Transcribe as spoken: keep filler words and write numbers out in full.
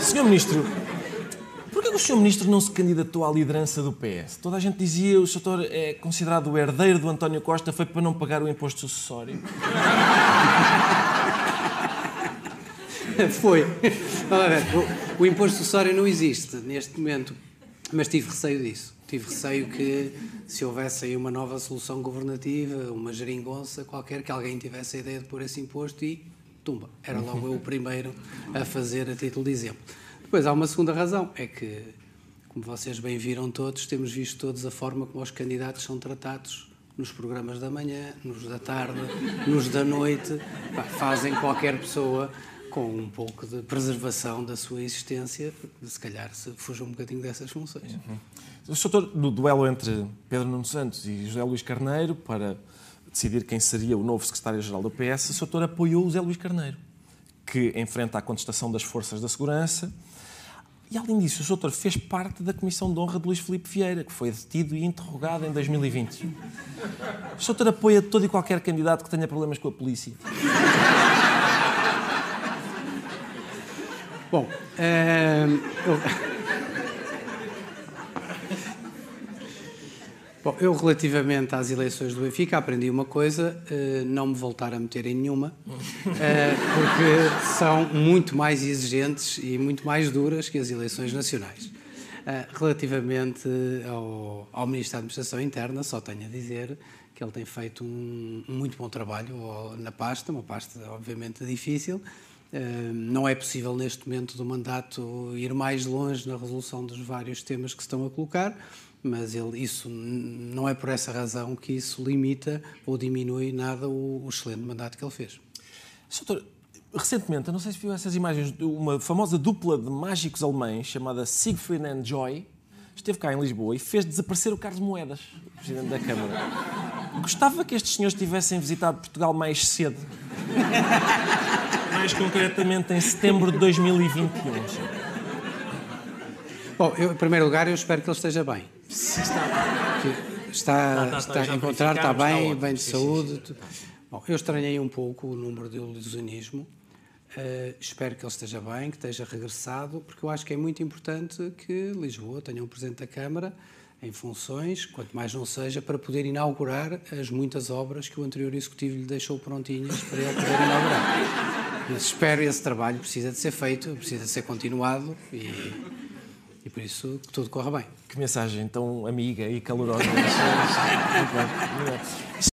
senhor Ministro, porquê que o senhor Ministro não se candidatou à liderança do P S? Toda a gente dizia que o senhor é considerado o herdeiro do António Costa, foi para não pagar o imposto sucessório. Foi. Olha, o, o imposto sucessório não existe neste momento, mas tive receio disso. Tive receio que, se houvesse aí uma nova solução governativa, uma geringonça qualquer, que alguém tivesse a ideia de pôr esse imposto e, tumba, era logo eu o primeiro a fazer a título de exemplo. Depois há uma segunda razão, é que, como vocês bem viram todos, temos visto todos a forma como os candidatos são tratados nos programas da manhã, nos da tarde, nos da noite. Pá, fazem qualquer pessoa com um pouco de preservação da sua existência, se calhar se fuja um bocadinho dessas funções. Uhum. O senhor, no duelo entre Pedro Nuno Santos e José Luís Carneiro, para decidir quem seria o novo secretário-geral do P S, o senhor apoiou o José Luís Carneiro, que enfrenta a contestação das forças da segurança. E, além disso, o senhor fez parte da Comissão de Honra de Luís Filipe Vieira, que foi detido e interrogado em dois mil e vinte. O senhor apoia todo e qualquer candidato que tenha problemas com a polícia? Bom, é... eu... Bom, eu, relativamente às eleições do Benfica, aprendi uma coisa, não me voltar a meter em nenhuma, porque são muito mais exigentes e muito mais duras que as eleições nacionais. Relativamente ao, ao Ministro da Administração Interna, só tenho a dizer que ele tem feito um, um muito bom trabalho na pasta, uma pasta obviamente difícil. Não é possível, neste momento do mandato, ir mais longe na resolução dos vários temas que se estão a colocar, mas ele, isso não é por essa razão que isso limita ou diminui nada o, o excelente mandato que ele fez. Doutor, recentemente, eu não sei se viu essas imagens, de uma famosa dupla de mágicos alemães chamada Siegfried and Joy esteve cá em Lisboa e fez desaparecer o Carlos Moedas, o Presidente da Câmara. Gostava que estes senhores tivessem visitado Portugal mais cedo. Mais concretamente em setembro de dois mil e vinte e um. Bom, eu, em primeiro lugar, eu espero que ele esteja bem. Sim, está. Que está, está, está, está a encontrar, está bem, bem de saúde. Sim, sim. Bom, eu estranhei um pouco o número de ilusionismo. Uh, espero que ele esteja bem, que esteja regressado, porque eu acho que é muito importante que Lisboa tenha um Presidente da Câmara em funções, quanto mais não seja, para poder inaugurar as muitas obras que o anterior Executivo lhe deixou prontinhas para ele poder inaugurar. Mas espero esse trabalho, precisa de ser feito, precisa de ser continuado e, e por isso que tudo corra bem. Que mensagem tão amiga e calorosa. Muito bem. Muito bem.